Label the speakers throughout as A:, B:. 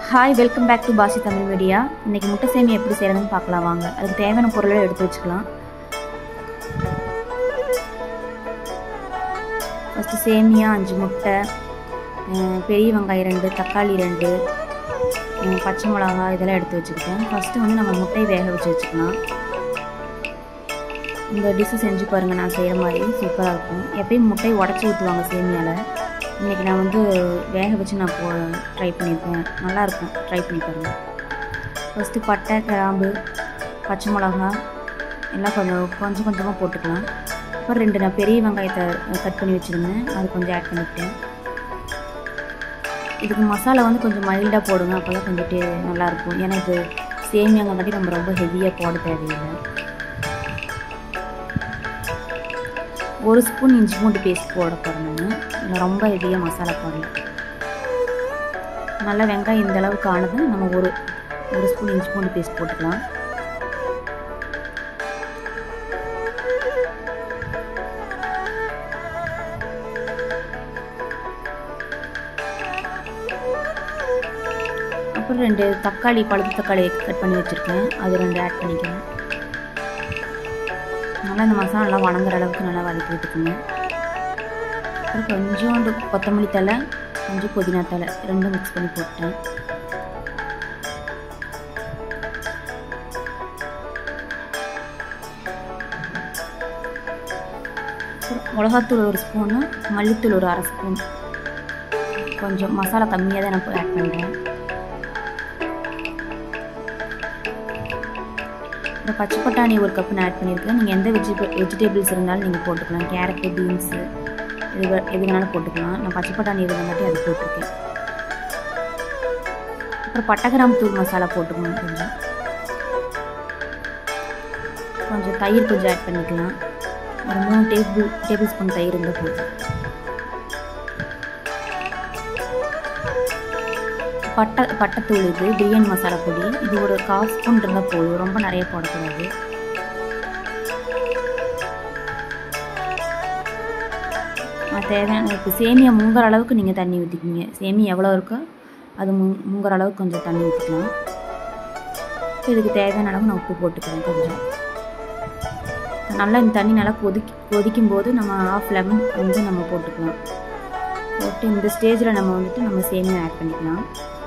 A: Hi, welcome back to பாசி Tamil media. இன்றைக்கி முட்டை சேமியா எப்படி செய்கிறதுன்னு பார்க்கலாம் வாங்க. அதுக்கு தேவையான பொருளை எடுத்து வச்சுக்கலாம். ஃபஸ்ட்டு சேமியா 5 முட்டை, பெரிய வெங்காயம் 2, தக்காளி 2, பச்சை மிளகா இதெல்லாம் எடுத்து வச்சுக்கிட்டேன். ஃபஸ்ட்டு வந்து நம்ம முட்டையை வேக வச்சு வச்சுக்கலாம். இந்த டிஷ்ஷு செஞ்சு பாருங்கள், நான் செய்கிற மாதிரி சூப்பராக இருக்கும். எப்பயும் முட்டையை உடச்சி ஊற்றுவாங்க சேமியாவில். இன்றைக்கி நான் வந்து வேக வச்சு நான் ட்ரை பண்ணியிருக்கேன். நல்லாயிருக்கும், ட்ரை பண்ணி பாருங்கள். ஃபஸ்ட்டு பட்டை, கிராம்பு, பச்சை மிளகா எல்லாம் கொஞ்சம் கொஞ்சமாக போட்டுக்கலாம். அப்புறம் 2 நான் பெரிய வெங்காயத்தை கட் பண்ணி வச்சுருந்தேன், அது கொஞ்சம் ஆட் பண்ணிக்கிட்டேன். இதுக்கு மசாலா வந்து கொஞ்சம் மைல்டாக போடுங்க, அப்போ தான் கொஞ்சம் நல்லாயிருக்கும். ஏன்னா இது சேமியாங்காட்டி நம்ம ரொம்ப ஹெவியாக போட தேவையில்லை. 1 ஸ்பூன் இஞ்சி பூண்டு பேஸ்ட் போட போகிறேன். நான் ரொம்ப ஹெவியாக மசாலா போடல. நல்லா வெங்காயம் இந்த அளவுக்கு ஆனது நம்ம ஒரு ஸ்பூன் இஞ்சி பூண்டு பேஸ்ட் போட்டுக்கலாம். அப்புறம் 2 தக்காளி, பழுத்த தக்காளி கட் பண்ணி வச்சுருக்கேன், அது 2 ஆட் பண்ணிக்கிறேன். நல்லா இந்த மசாலா நல்லா வணங்குற அளவுக்கு நல்லா வதக்கி விட்டுக்குங்க. அப்புறம் கொஞ்சோண்டு கொத்தமல்லி தழை, கொஞ்சம் புதினா தழை 2 மிக்ஸ் பண்ணி போட்டேன். அப்புறம் மிளகாத்தூள் 1 ஸ்பூனு, மல்லித்தூள் ஒரு 1/2 ஸ்பூன். கொஞ்சம் மசாலா கம்மியாக தான் நான் ஆட் பண்ணுறேன். அப்புறம் பச்சை பட்டாணி 1 கப்பு நான் ஆட் பண்ணியிருக்கேன். நீங்கள் எந்த வெஜிடபிள்ஸ் இருந்தாலும் நீங்கள் போட்டுக்கலாம். கேரட்டு, பீன்ஸு எது வேணாலும் போட்டுக்கலாம். நான் பச்சை பட்டாணி இருந்தங்காட்டி அது போட்டிருக்கேன். அப்புறம் பட்டை கிராம்பு தூள் மசாலா போட்டுக்கணும். கொஞ்சம் தயிர் கொஞ்சம் ஆட் பண்ணிக்கலாம். ஒரு 3 டேபிள் ஸ்பூன் தயிர் இருந்தால் போதும். பட்டைத்தூள், இது பிரியாணி மசாலா பொடி, இது ஒரு 1/4 ஸ்பூன் இருந்தால் போதும், ரொம்ப நிறைய போடக்கூடாது. தேவையான இப்போ சேமியா முங்குற அளவுக்கு நீங்கள் தண்ணி ஊற்றிக்கிங்க. சேமியா எவ்வளோ இருக்கோ அது முங்குற அளவுக்கு கொஞ்சம் தண்ணி ஊற்றிக்கலாம். இதுக்கு தேவையான அளவு நான் உப்பு போட்டுக்கிறேன் கொஞ்சம். நல்லா இந்த தண்ணி நல்லா கொதிக்கும் போது நம்ம 1/2 லெமன் வந்து நம்ம போட்டுக்கலாம். போட்டு இந்த ஸ்டேஜில் நம்ம சேமியா ஆட் பண்ணிக்கலாம்.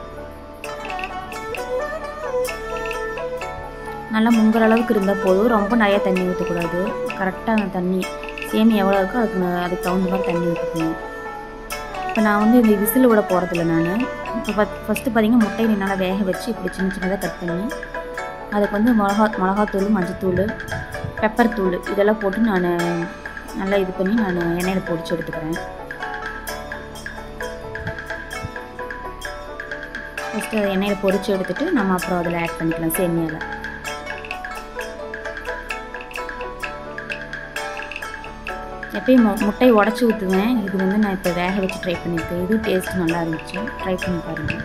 A: நல்லா முங்குற அளவுக்கு இருந்தால் போதும், ரொம்ப நிறைய தண்ணி ஊற்றக்கூடாது. கரெக்டாக தண்ணி சேமியா எவ்வளோ இருக்கோ அதுக்கு தகுந்த மாதிரி தண்ணி ஊற்றிக்கணும். இப்போ நான் வந்து இந்த விசில் விட போகிறதில்ல. நான் இப்போ ஃபஸ்ட்டு பார்த்திங்கன்னா முட்டையை நல்லா வேக வச்சு இப்படி சின்ன சின்னதாக கட் பண்ணி அதுக்கு வந்து மிளகாத்தூள், மஞ்சத்தூள், பெப்பர் தூள் இதெல்லாம் போட்டு நான் நல்லா இது பண்ணி நான் எண்ணெயில் பொரிச்சு எடுத்துக்கிறேன். ஃபஸ்ட்டு அதை எண்ணெயில் பொரிச்சு எடுத்துகிட்டு நம்ம அப்புறம் அதில் ஆட் பண்ணிக்கலாம் சேமியாவில். எப்பயும் முட்டையை உடச்சி ஊற்றுவேன். இது வந்து நான் இப்போ வேக வச்சு ட்ரை பண்ணியிருக்கேன். இது டேஸ்ட் நல்லா இருந்துச்சு, ட்ரை பண்ணி பாருங்கள்.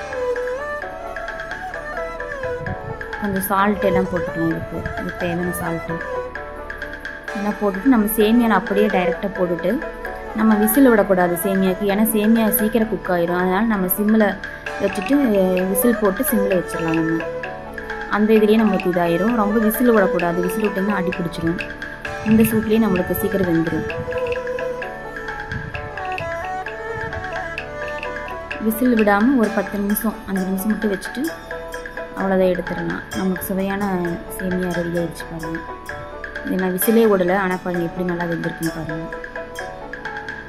A: கொஞ்சம் சால்ட் எல்லாம் போட்டுக்கலாம். இதுக்கு தேவையான சால்ட்டு எல்லாம் போட்டுட்டு நம்ம சேமியாவில் அப்படியே டைரெக்டாக போட்டுட்டு நம்ம விசில் விடக்கூடாது சேமியாவுக்கு. ஏன்னா சேமியா சீக்கிரம் குக் ஆகிடும். அதனால் நம்ம சிம்மில் வச்சுட்டு விசில் போட்டு சிம்மில் வச்சிடலாம். நம்ம அந்த இதுலேயே நம்மளுக்கு இதாகிடும். ரொம்ப விசில் விடக்கூடாது. விசில் விட்டிங்கன்னா அடி பிடிச்சிடும். இந்த சூட்லேயே நம்மளுக்கு சீக்கிரம் வெந்துடும். விசில் விடாமல் ஒரு 10 நிமிஷம் 5 நிமிஷம் மட்டும் வச்சுட்டு அவ்வளோதான் எடுத்துடலாம். நமக்கு சுவையான சேமியா ரெடி ஆகிடுச்சு பாருங்கள். இது நான் விசிலே விடலை, ஆனால் பாருங்கள் எப்படி நல்லா வெந்திருக்குன்னு பாருங்கள்.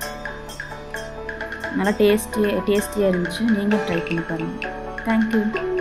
A: நல்லா டேஸ்டியாக இருந்துச்சு. நீங்களும் ட்ரை பண்ணி பாருங்கள். தேங்க்யூ.